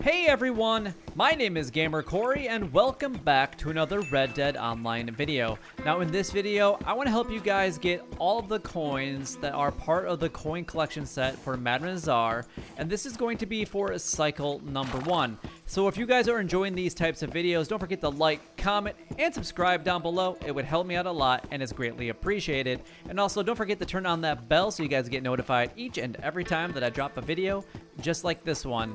Hey everyone, my name is Gamer Corey and welcome back to another Red Dead Online video. Now in this video, I want to help you guys get all of the coins that are part of the coin collection set for Madman Nazar, and this is going to be for cycle number 1. So if you guys are enjoying these types of videos, don't forget to like, comment, and subscribe down below. It would help me out a lot and is greatly appreciated. And also don't forget to turn on that bell so you guys get notified each and every time that I drop a video, just like this one.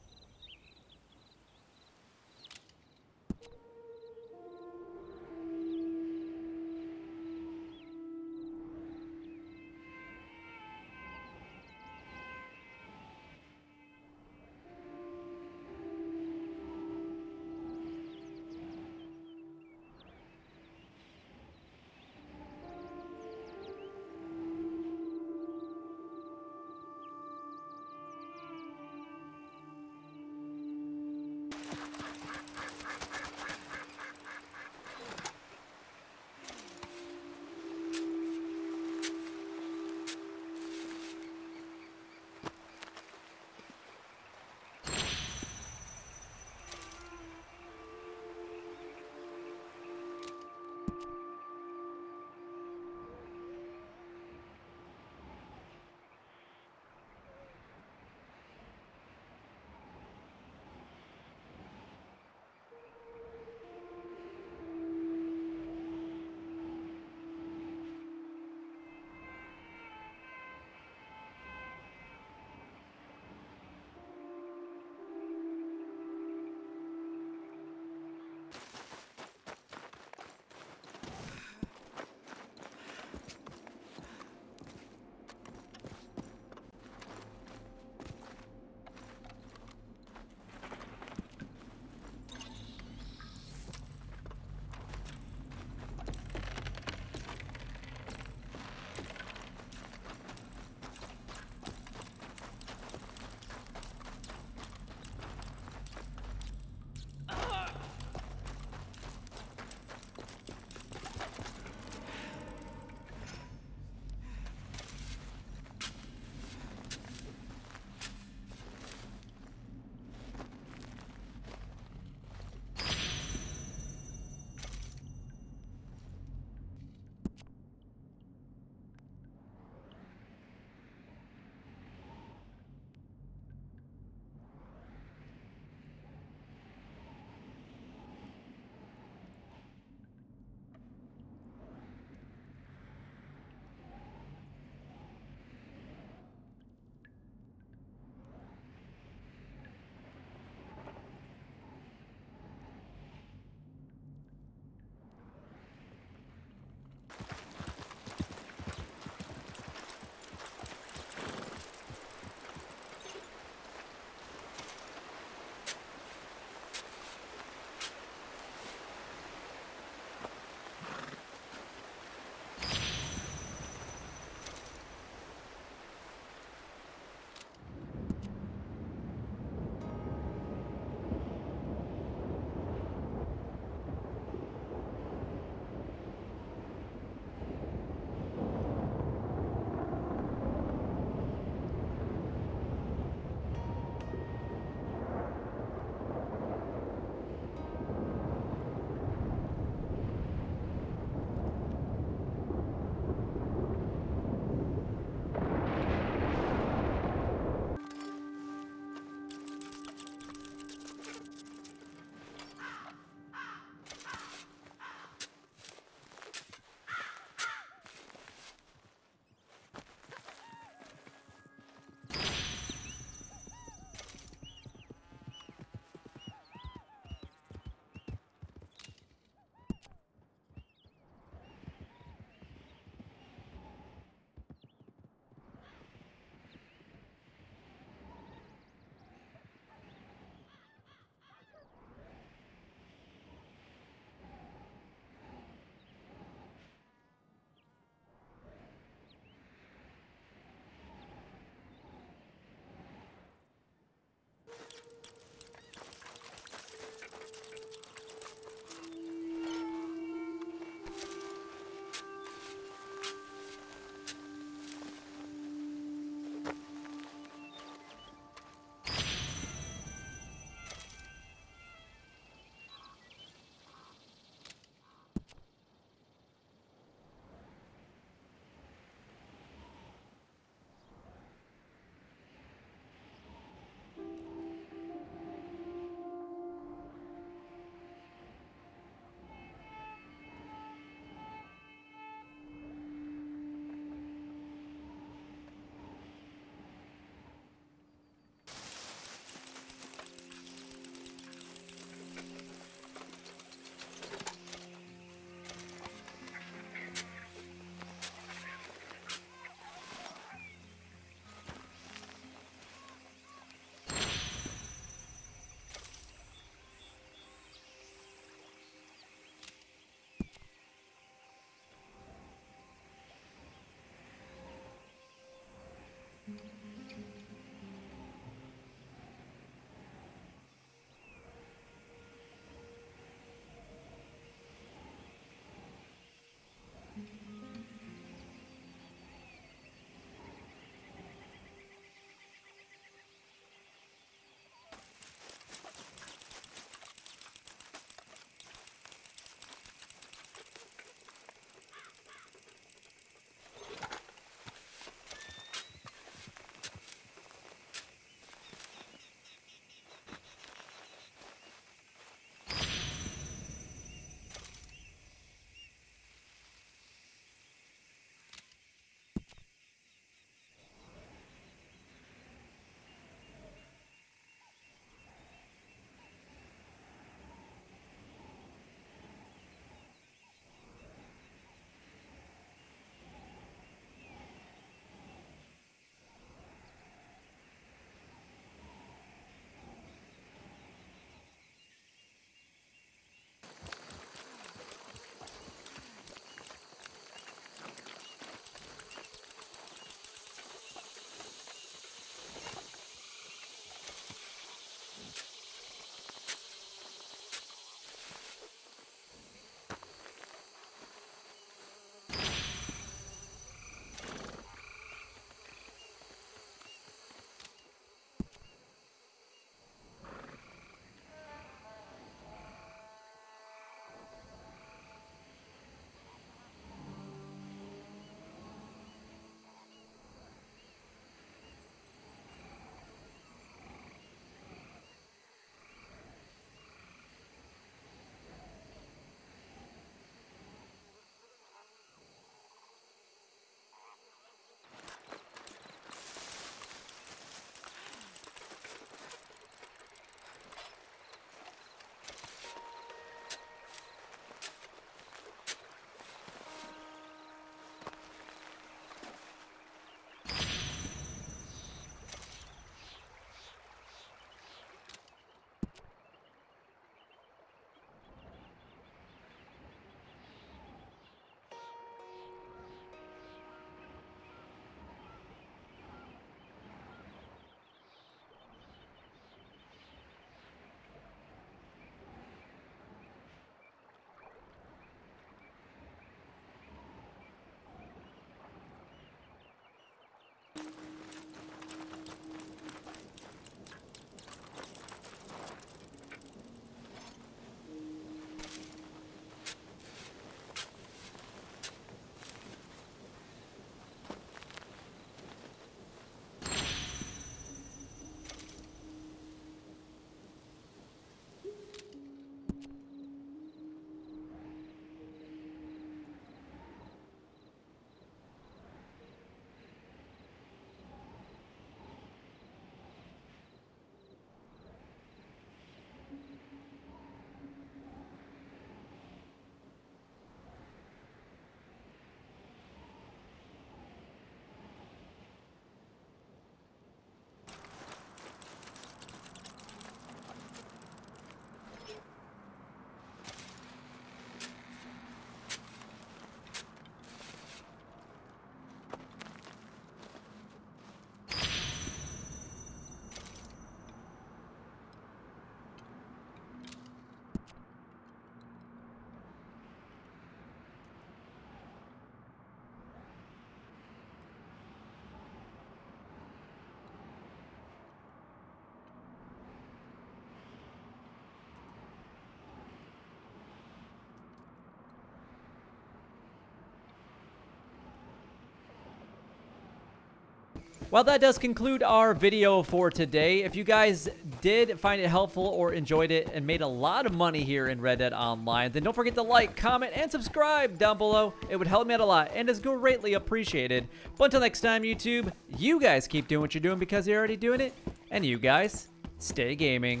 Well, that does conclude our video for today. If you guys did find it helpful or enjoyed it and made a lot of money here in Red Dead Online, then don't forget to like, comment, and subscribe down below. It would help me out a lot and is greatly appreciated. But until next time, YouTube, you guys keep doing what you're doing because you're already doing it. And you guys, stay gaming.